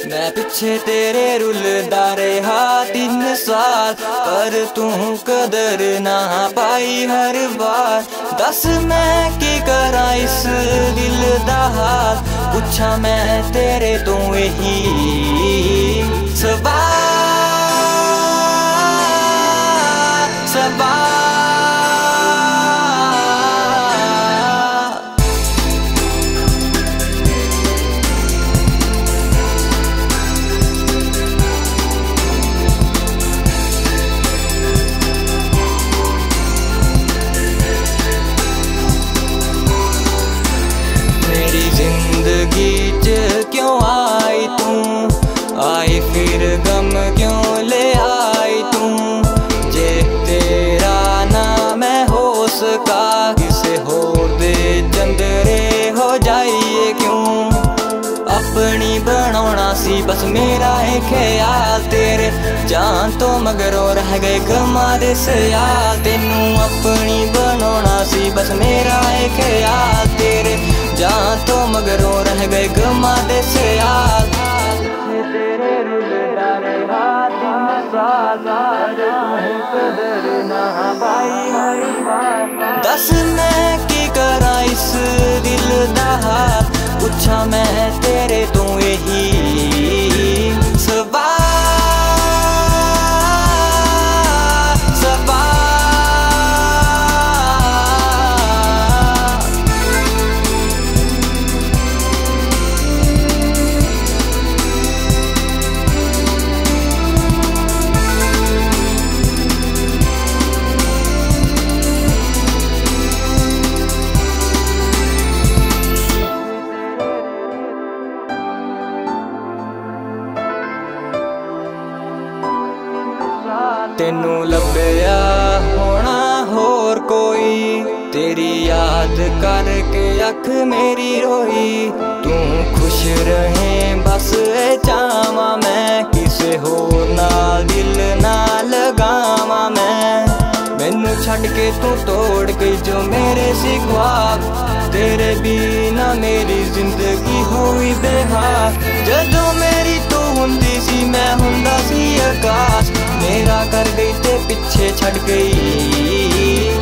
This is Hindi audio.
मैं पिछे तेरे रुलदा रहा 3 साल, पर तू कदर ना पाई हर बार। दस मैं की करा इस दिल दा हाल, पूछा मैं तेरे तो यही सवाल सवाल। जिंदगी च क्यों आई तू, आई फिर गम क्यों ले आई तू। जे तेरा ना मैं हो सका, किसे हो दे चंदरे हो जाइए क्यों। अपनी बनाना सी बस मेरा है ख्याल, तेरे जान तो मगरों रह गए गमा दे सयाल। तेनू अपनी बनाना सी बस मेरा है ख्याल, तेरे जान तो मगरों रह गए गमा दे सयाल। तेरे रुलदा रहा 3 साल, कदर ना पाई हर बार। दस मैं की करा इस दिल दा हाल, पूछा मैं तेरे तो यही सवाल सवाल। तेनू लभया होना होर कोई, तेरी याद करके अख मेरी रोई। तू खुश रहे बस चाहवा मैं, किसे होर नाल दिल ना लगावा मैं। मैनू छड़ के तू तोड़ गई जो मेरे सी ख्वाब, तेरे बिना मेरी जिंदगी हुई बेहाल। जदों मेरी तू हुंदी सी मैं हुंदा सी आकाश, मेरा कर गई ते पिछे छड़ गई